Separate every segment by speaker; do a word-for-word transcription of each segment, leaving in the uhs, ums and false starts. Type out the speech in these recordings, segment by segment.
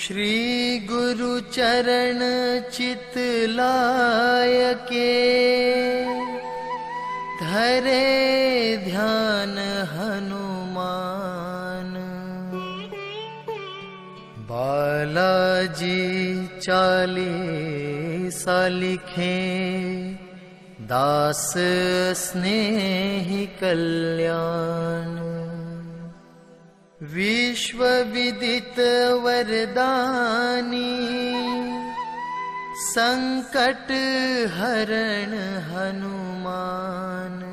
Speaker 1: श्री गुरु चरण चित लाय के, धरे ध्यान हनुमान। बालाजी चालीसा लिखे, दास स्नेहि कल्याण। विश्व विदित वरदानी, संकट हरण हनुमान।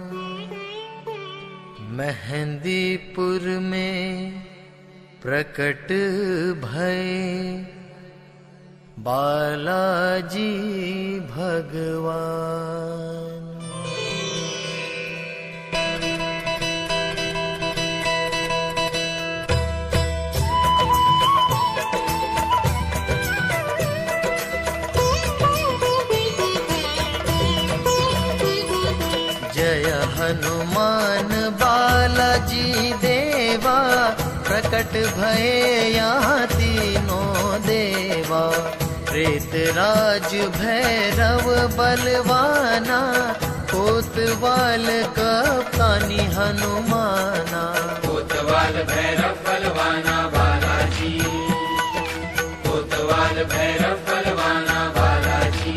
Speaker 1: मेहंदीपुर में प्रकट भय, बालाजी भगवान। जय हनुमान बालाजी देवा, प्रकट भये यहाँ तीनों देवा। प्रेतराज भैरव बलवाना, कोतवाल कप्तानी हनुमाना।
Speaker 2: कोतवाल भैरव बलवाना बालाजी, कोतवाल भैरव बलवाना बालाजी।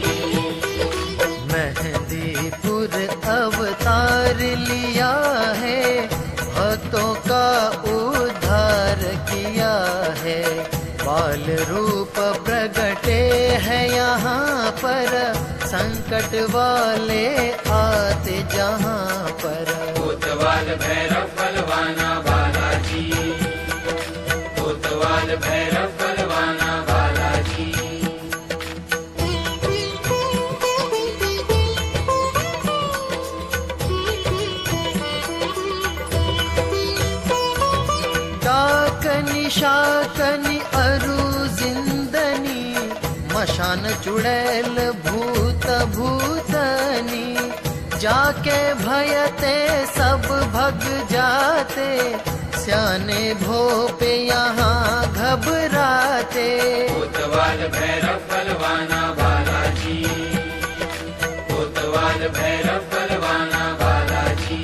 Speaker 1: मेहंदीपुर अवतार लिया है, भक्तों का उद्धार किया है। बाल रूप प्रगटे हैं यहाँ पर, संकट वाले आते जहाँ पर।
Speaker 2: कोतवाल भैरव बलवाना बालाजी, कोतवाल भैरव बलवाना बालाजी।
Speaker 1: डाकनी शाकनी अरु जिंदनी, मशान चुड़ैल भूत भूतनी। जाके भयते सब भग जाते, स्याने भोपे यहाँ घबराते।
Speaker 2: कोतवाल भैरव बलवाना बालाजी, कोतवाल भैरव बलवाना बालाजी।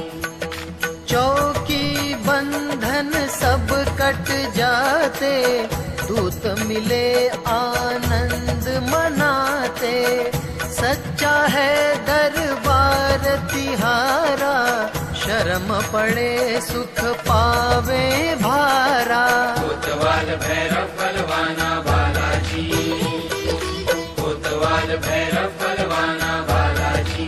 Speaker 1: चौकी बंधन सब कट जाते, दूत मिले आनंद मनाते। सच्चा है दरबार तिहारा, शर्म पड़े सुख पावे भारा।
Speaker 2: कोतवाल भैरव बलवाना बालाजी, कोतवाल भैरव बलवाना बालाजी।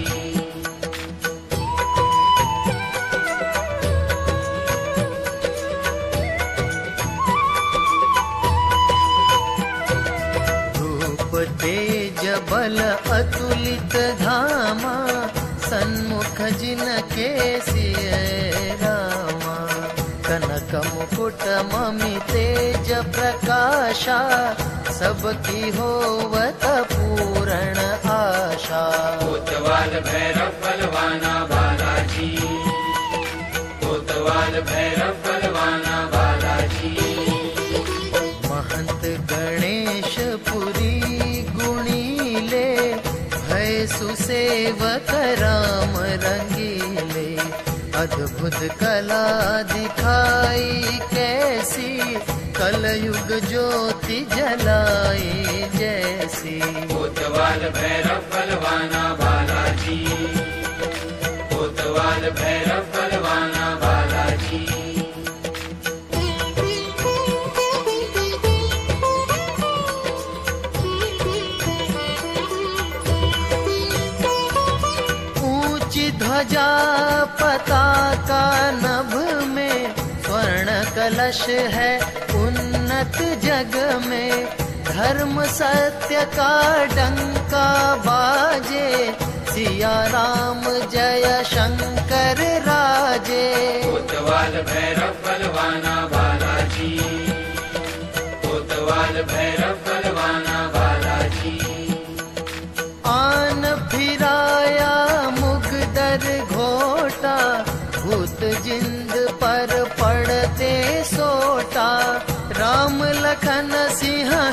Speaker 1: तेज बल अतुलित धामा, सन्मुख जिनके सिय रामा। कनक मुकुट ममि तेज प्रकाशा, सबकी होवत पूर्ण आशा।
Speaker 2: कोतवाल भैरव बलवाना बालाजी, कोतवाल भैरव बलवाना बालाजी।
Speaker 1: महंत गणेश पुरी गुणीले, भय सुसेवक राम रंगीले। अद्भुत कला दिखाई कैसी, कलयुग ज्योति जलाई जैसी।
Speaker 2: कोतवाल भैरव बलवाना बालाजी, कोतवाल भैरव बलवाना बालाजी।
Speaker 1: ध्वजा पताका नभ में, स्वर्ण कलश है उन्नत जग में। धर्म सत्य का डंका बाजे, सिया राम जय शंकर राजे।
Speaker 2: कोतवाल भैरव बलवाना बालाजी, कोतवाल भैरव बलवाना बालाजी।
Speaker 1: आन फिराया मुगदर घोटा, भूत जिंद पर पड़ते सोटा। राम लखन सिंह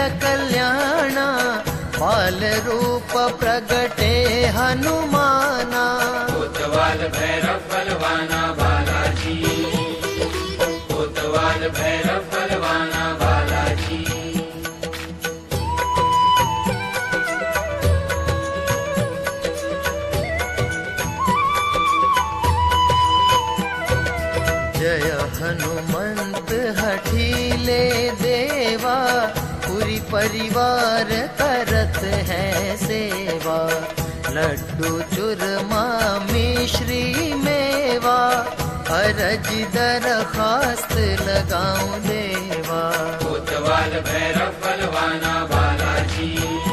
Speaker 1: कल्याणा, बाल रूप प्रगटे हनुमाना।
Speaker 2: कोतवाल भैरव बलवाना बालाजी, कोतवाल भैरव बलवाना बालाजी।
Speaker 1: जय हनुमंत हठीले देवा, पूरी परिवार करत है सेवा। लड्डू चूरमा मिश्री मेवा, अरज दरखास्त लगाऊं देवा।
Speaker 2: कोतवाल भैरव बलवाना बालाजी,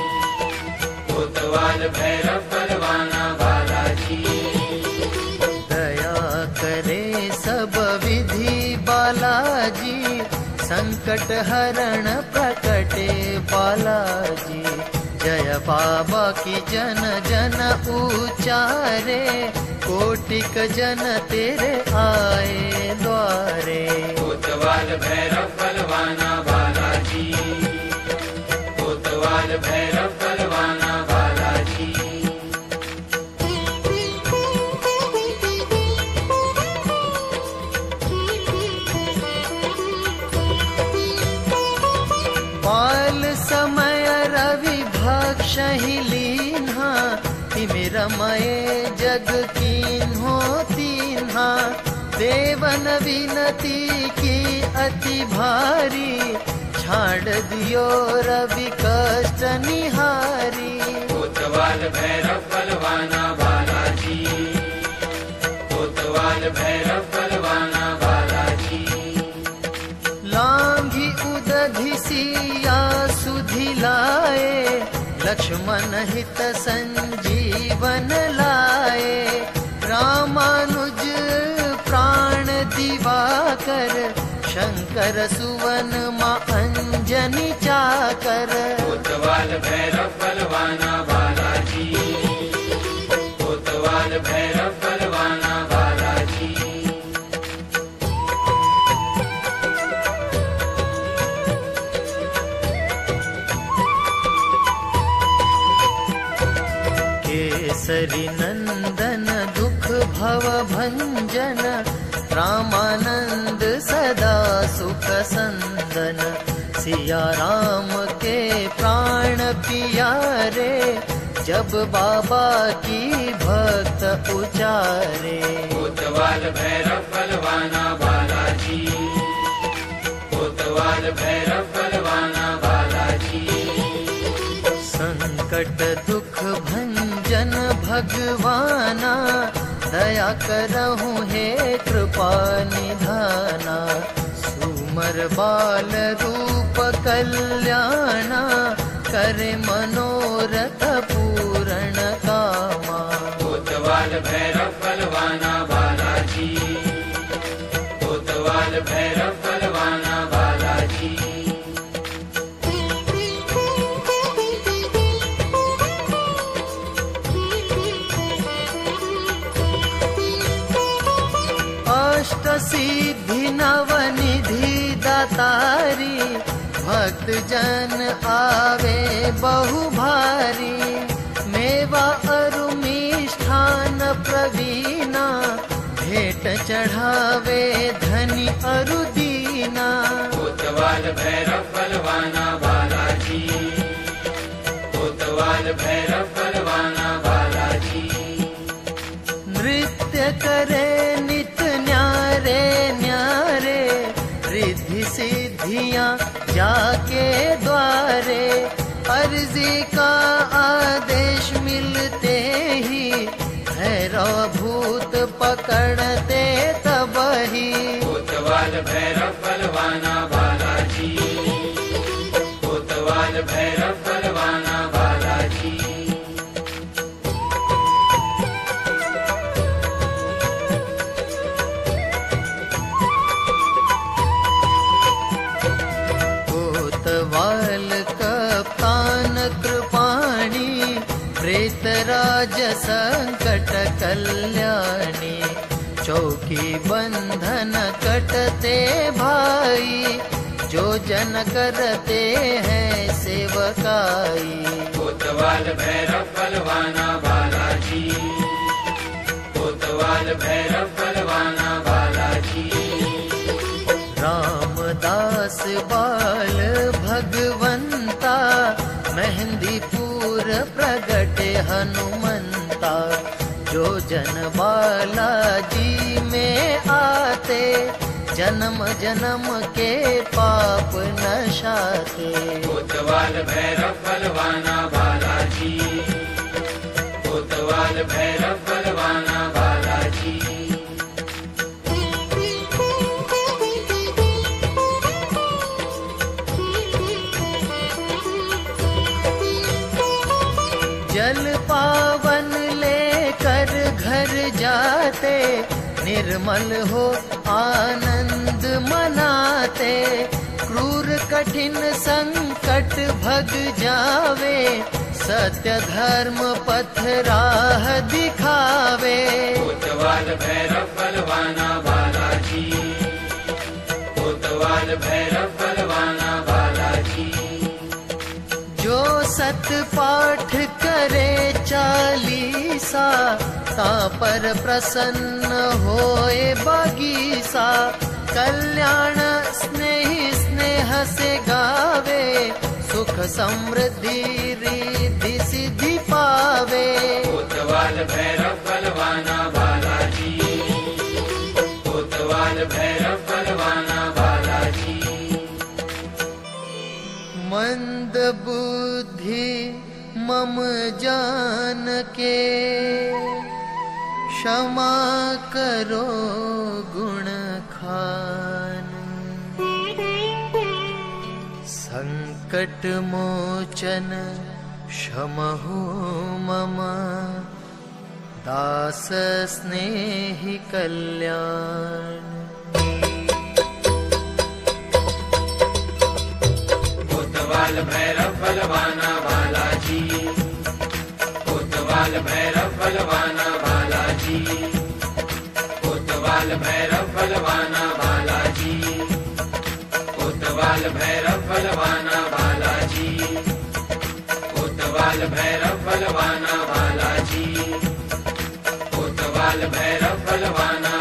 Speaker 2: कोतवाल भैरव बलवाना बालाजी।
Speaker 1: दया करे सब विधि बालाजी, संकट हरण प्रकटे बालाजी। जय बाबा की जन जन उचारे, कोटिक जन तेरे आए द्वारे।
Speaker 2: कोतवाल भैरव बलवाना बालाजी, कोतवाल भैरव बलवाना बालाजी।
Speaker 1: बाल समय रवि भक्षहि लीन्हा, तिमिर मय जग कीन्हो तीन्हा। देवन विनती की अति भारी, छाड़ दियो रवि कष्ट निहारी।
Speaker 2: कोतवाल भैरव बलवाना बालाजी, कोतवाल भैरव बलवाना बालाजी।
Speaker 1: लांघी उदधि सिया सुधि लाए, लक्ष्मण हित संजीवन लाए। रामानुज प्राण दिवाकर, शंकर सुवन मां अंजनी चाकर।
Speaker 2: कोतवाल भैरव बलवाना बालाजी, कोतवाल भैरव बलवाना बालाजी।
Speaker 1: केसरी नंदन दुख भव भंजन, रामानंद सदा सुख संदन। सिया राम के प्राण पियारे, जब बाबा की भक्त उचारे।
Speaker 2: कोतवाल भैरव बलवाना बालाजी, कोतवाल भैरव बलवाना बालाजी।
Speaker 1: संकट दुख भंजन भगवाना, दया करहु हे कृपा निधाना। सुमर बाल रूप कल्याणा, करे मनोरथ पूर्ण कामा।
Speaker 2: कोतवाल भैरव बलवाना बालाजी, कोतवाल भैरव बलवाना बालाजी। अष्ट सिद्धि नवनिधि दातारी, भक्त जन आवे बहु भारी। मेवा अरु मिष्ठान प्रवीणा, भेंट चढ़ावे धनी अरु दीना। कोतवाल भैरव बलवाना बालाजी, कोतवाल भैरव बलवाना बालाजी।
Speaker 1: नृत्य करे नित न्यारे न्यारे, रिद्धि सिद्धियां जाके द्वारे। अर्जी का आदेश मिलते ही, भैरव भूत पकड़ते तबही।
Speaker 2: कोतवाल भैरव बलवाना बालाजी, कोतवाल भैरव बलवाना बालाजी।
Speaker 1: कोतवाल कप्तान कृपाणी, प्रेतराज संकट कल्याणी। चौकी बंधन कटते भाई, जो जन करते हैं सेवकाई।
Speaker 2: कोतवाल भैरव बलवाना बालाजी, कोतवाल भैरव बलवाना बालाजी।
Speaker 1: रामदास बाल भगवंता, मेहंदीपुर प्रगटे हनुमंता। जो जन बालाजी में आते, जन्म जन्म के पाप नशाते।
Speaker 2: कोतवाल भैरव बलवाना बालाजी, कोतवाल भैरव बलवाना बालाजी।
Speaker 1: जल पावन लेकर घर जाते, निर्मल हो आनंद मनाते। क्रूर कठिन संकट भग जावे, सत्य धर्म पथ राह दिखावे।
Speaker 2: कोतवाल भैरव बलवाना बालाजी, कोतवाल भैरव बलवाना बालाजी।
Speaker 1: जो सत पाठ करे चालीसा, ता पर प्रसन्न होए बगीसा। कल्याण स्नेही स्नेह से गावे, सुख समृद्धि रिद्धि सिद्धि पावे।
Speaker 2: कोतवाल भैरव बलवाना बालाजी, कोतवाल भैरव बलवाना बालाजी।
Speaker 1: मंद बुद्धि मम जान के, क्षमा करो गुण खान। संकट मोचन क्षमहु मम, दास स्नेहि कल्याण।
Speaker 2: कोतवाल भैरव बलवाना बालाजी, कोतवाल भैरव बलवाना बालाजी। कोतवाल भैरव बलवाना बालाजी, कोतवाल भैरव बलवाना बालाजी। कोतवाल भैरव बलवाना बालाजी, कोतवाल भैरव बलवाना